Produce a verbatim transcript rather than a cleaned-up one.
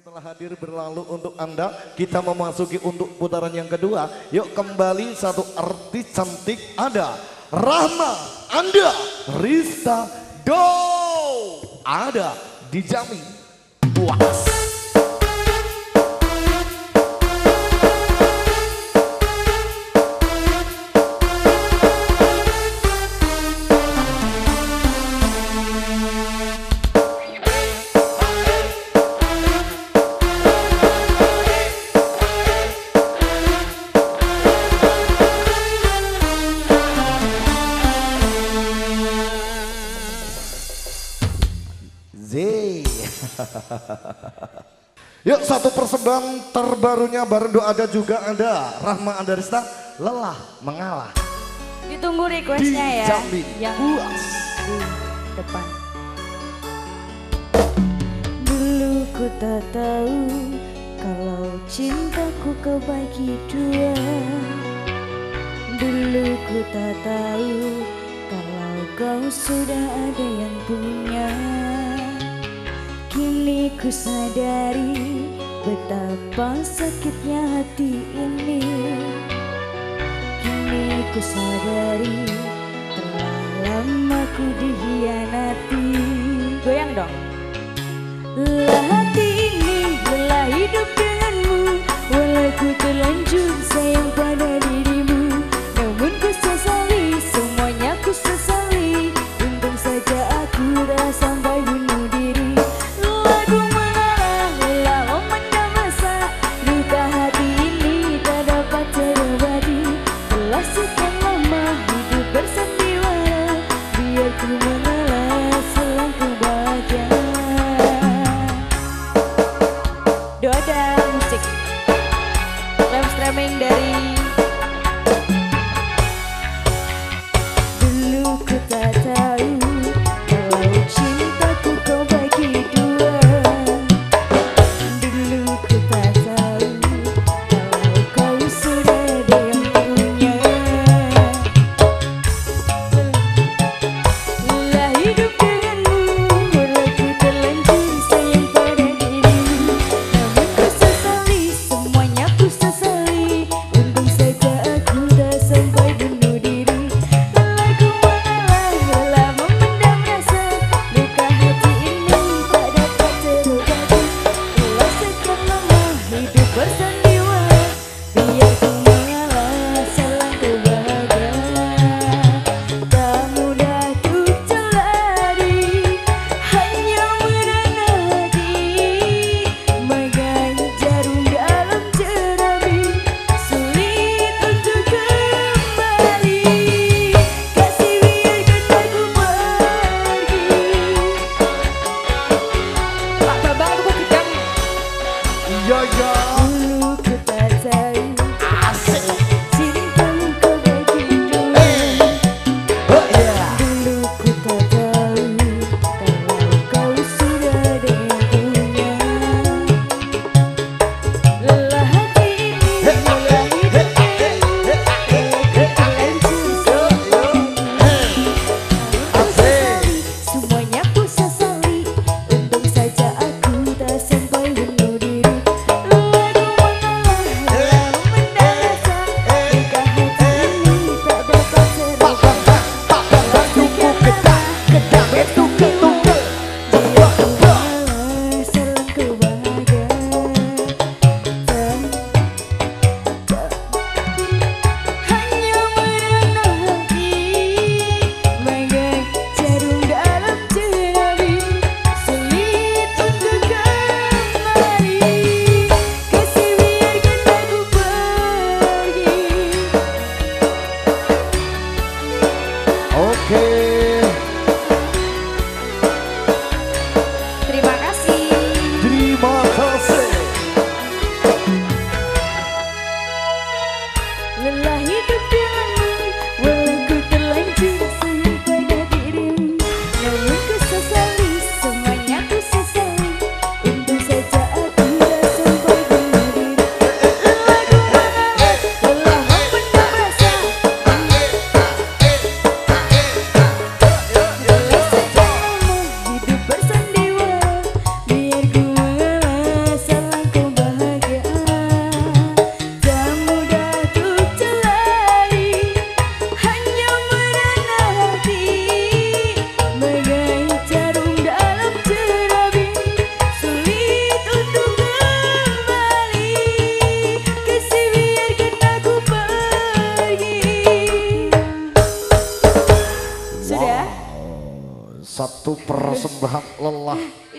yang telah hadir berlalu untuk Anda. Kita memasuki untuk putaran yang kedua. Yuk kembali satu artis cantik ada Rahma, Anda, Rista, Do, ada Dijamin. Puas. Yuk satu persembahan terbarunya Barendo ada juga ada Rahma Anda Rista, Lelah Mengalah. Ditunggu requestnya ya. Dijamin. Yang puas. Di depan. Dulu ku tak tahu kalau cintaku kau bagi dua. Dulu ku tak tahu kalau kau sudah ada yang punya. Kini ku sadari betapa sakitnya hati ini. Kini ku sadari telah lama ku dikhianati. Goyang dong. Lelah hati ini, lelah hidup denganmu. Walau ku terlanjur sayang pada dirimu, namun ku sesali, semuanya ku sesali. Untung saja aku tak sampai bunuh diri. Sekian lama hidup bersandiwara, biar ku mengalah selangkah bahagia. Doa musik live streaming dari dulu ku tak tahu kalau cintaku kau bagi dua. Dulu ku tak tahu kalau kau sudah ada yang punya. Satu persembahan lelah